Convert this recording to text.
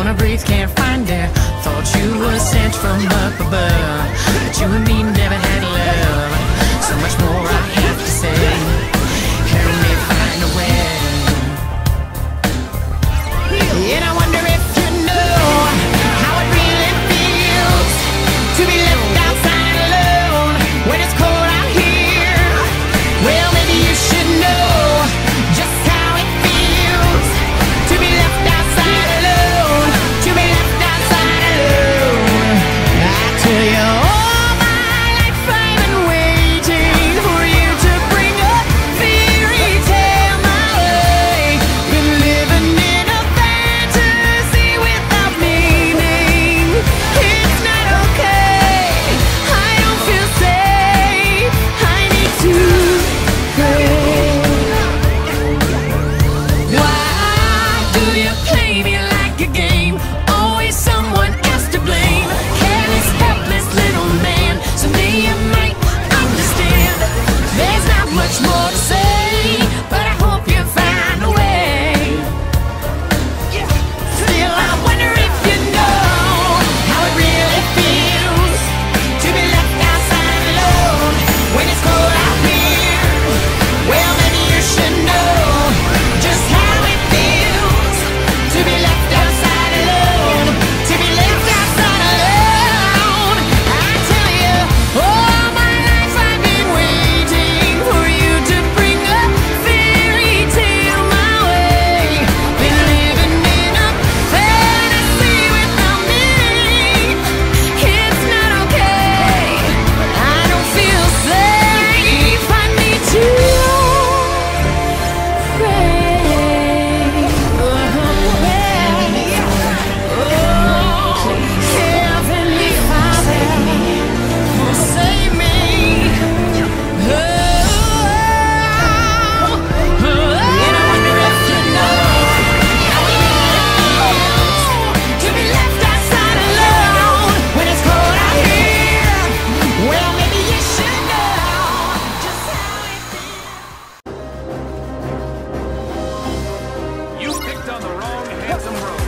wanna breathe, can't find it. Thought you were sent from up above, but you and me never had love. So much more I have to say. Help me find a way. And I wonder if you know how it really feels to be left outside alone when it's cold out here. Well, maybe you should know just how it feels to be left outside alone, to be left outside alone. I tell you, all my life I've been waiting for you to bring a fairy tale my way. Been living in a fantasy without meaning. It's not okay, I don't feel safe, I need to pray. Why do you play me like a game? Always someone else to blame. Careless, helpless little man. Someday you might understand. There's not much more to say, but I hope you find a way. Still, I wonder if you know how it really feels to be left outside alone when it's cold out here. Well, maybe you should know just how it feels to be left outside alone, to be left outside alone. I tell you, all my life I've been waiting for you to bring a fairy tale my way. Been living in a fantasy without meaning. It's not okay, I don't feel safe, I need to Heavenly Father, save me. And I wonder if you know how it feels to be left outside alone when it's cold out here. Well, maybe you should know just how it feels. You picked on the wrong handsome road.